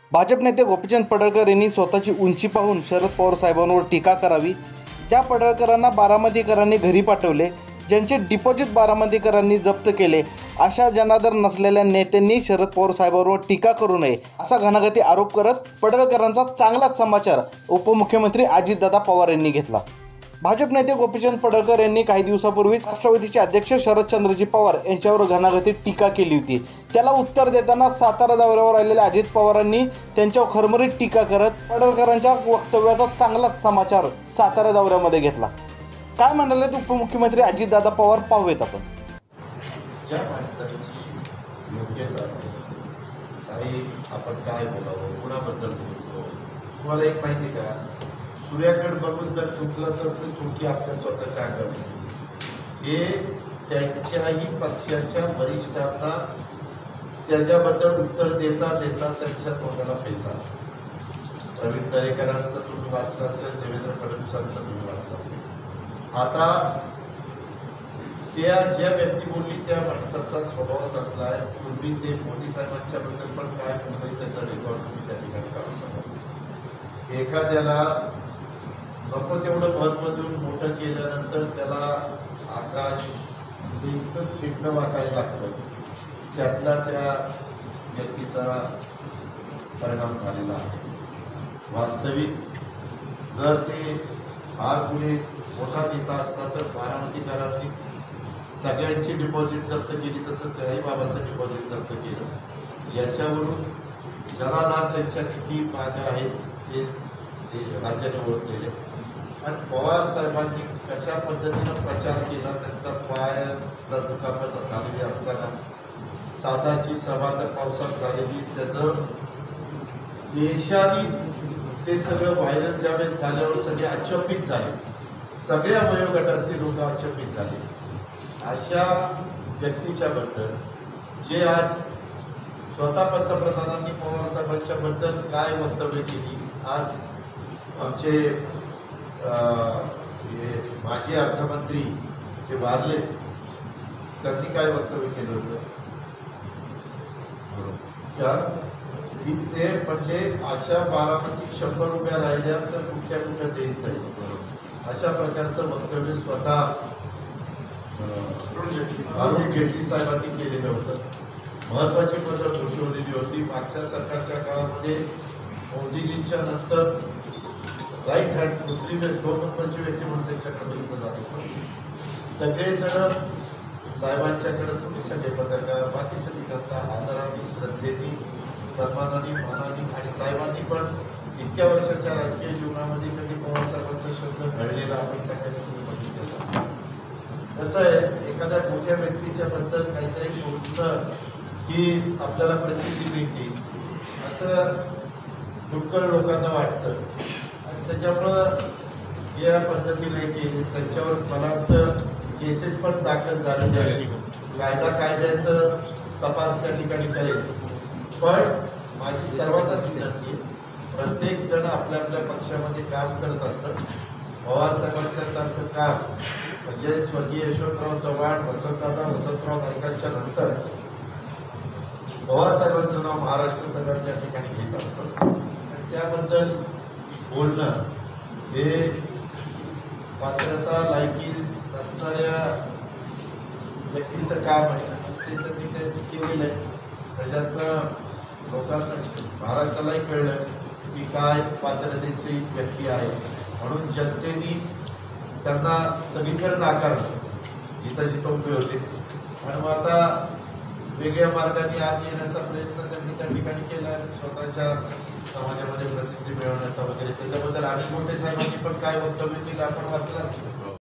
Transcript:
भाजप नेते गोपीचंद पडळकर यांनी स्वतःची उंची पाहून शरद पवार साहेबांवर टीका करावी। ज्या पडळकरांना बारामतीकरांनी घरी पाठवले, ज्यांचे डिपॉझिट बारामतीकरांनी जप्त केले, अशा जनादर नसलेल्या नेत्यांनी शरद पवार साहेबांवर टीका करू नये असा घणाघाती आरोप करत पडळकरांचा चांगलाच समाचार उपमुख्यमंत्री अजितदादा पवार यांनी घेतला। भाजप नेते गोपीचंद पडळकर यांनी काही दिवसापूर्वीच राष्ट्रवादीचे अध्यक्ष शरदचंद्रजी पवार यांच्यावर घणाघाती टीका केली होती। त्याला उत्तर देताना सातारा दौऱ्यावर आलेल्या अजित पवारांनी त्यांच्यावर खरमरीत टीका करत पडळकरांच्या वक्तव्याचा चांगलाच समाचार सातारा दौऱ्यामध्ये घेतला। काय म्हणाले उपमुख्यमंत्री अजितदादा पवार पाहूयात आपण। ज्या माणसाची योग्यता काही आपण काय बोलावं, कुणाबद्दल बोलतो, तुम्हाला एक माहिती का, सूर्याकडे बघून जर चुकलं तर ती चुकी आपल्या स्वतःच्या अंगावर। हे त्यांच्याही पक्षाच्या वरिष्ठांना त्याच्याबद्दल उत्तर देता देता त्यांच्या तोंडाला फेसा। प्रवीण दरेकरांचं तुम्ही वाचलं असेल, देवेंद्र फडणवीसांचं तुम्ही वाचलं असेल। आता त्या ज्या व्यक्ती बोलली त्या माणसाचा स्वभावच असला आहे। पूर्वी ते मोदी साहेबांच्या बद्दल पण काय बोलले त्याचा रेकॉर्ड तुम्ही त्या ठिकाणी काढू शकता। एखाद्याला नको तेवढं महत्व देऊन मोठं केल्यानंतर त्याला आकाश इतकं चिठ्ठं वाटायला लागतं, त्यातला त्या व्यक्तीचा परिणाम झालेला आहे। वास्तविक जर ते फार पुढे मोठा नेता असता तर बारामतीकरांनी सगळ्यांची डिपॉझिट जप्त केली, तसं त्याही बाबांचं डिपॉझिट जप्त केलं। याच्यावरून जनाधार त्यांच्या किती मागे आहेत ते राज्याने ओळखलेले। आणि पवार साहेबांनी कशा पद्धतीनं प्रचार केला, त्यांचा पायाला दुखापत झालेली असताना सातारची सभा तर पावसात झालेली, त्याचं देशाने ते सगळं व्हायरल ज्यावेळेस झाल्यावर सगळे अचंबित झाले, सगळ्या वयोगटातली लोक अचंबित झाले। अशा व्यक्तीच्या बद्दल जे आज स्वतः पंतप्रधानांनी पवार साहेबांच्या बद्दल काय वक्तव्य केली, आज आमचे माजी अर्थमंत्री जे वारले त्यांनी काय वक्तव्य केलं होतं, ते म्हणले अशा बारामती 100 रुपया राहिल्या तर कुठल्या कुठल्या देत जाईल, अशा प्रकारचं वक्तव्य स्वतः अरुण जेटली साहेबांनी केलेलं होतं। महत्वाची पद्धत घोषवलेली होती। मागच्या सरकारच्या काळामध्ये मोदीजींच्या नंतर राईट हँड दुसरी 2 नंबरची व्यक्ती म्हणून त्यांच्याकडे बघितलं जात होतं। सगळेजण साहेबांच्याकडे तुम्ही सगळे पत्रकार बाकी सगळी करता आदराने, श्रद्धेने, सन्मानाने, मानाने, आणि साहेबांनी पण इतक्या वर्षाच्या राजकीय जीवनामध्ये कधी पवार साहेबांचा शब्द घडलेला आपण सगळ्यांनी तुम्ही बघितलेला। कसं आहे, एखाद्या मोठ्या व्यक्तीच्या बद्दल काहीतरी बोलणं की आपल्याला प्रसिद्धी मिळते असं दुष्कळ लोकांना वाटतं, आणि त्याच्यामुळं या पद्धतीने केली त्यांच्यावर मला वाटतं केसेस पण दाखल झालेले आहेत। कायदा कायद्याचं तपास त्या ठिकाणी करेल, पण माझी सर्वांनाच विनंती आहे, प्रत्येक जण आपल्या आपल्या पक्षामध्ये काम करत असतं। पवार साहेबांच्या सारखं काम म्हणजे स्वर्गीय यशवंतराव चव्हाण, वसंतराव नाईकांच्या नंतर पवार साहेबांचं नाव महाराष्ट्र सगळ्यात त्या ठिकाणी घेत असतं, आणि त्याबद्दल बोलणं हे पात्रता लायकी नसणाऱ्या व्यक्तीचं काम आहे। ते त्यांनी ते केलेलं आहे, त्याच्यातनं लोकांना महाराष्ट्रालाही कळलं की काय पात्रतेची व्यक्ती आहे, म्हणून जनतेने त्यांना सगळीकडे नाकारलं जिथं जिथं उभे होते, आणि मग आता वेगळ्या मार्गाने आत येण्याचा प्रयत्न त्यांनी त्या ठिकाणी केला, स्वतःच्या समाजामध्ये प्रसिद्धी मिळवण्याचा वगैरे। त्याच्याबद्दल आणि मोठे साहेबांनी पण काय वक्तव्य केलं आपण वाचलं असेल।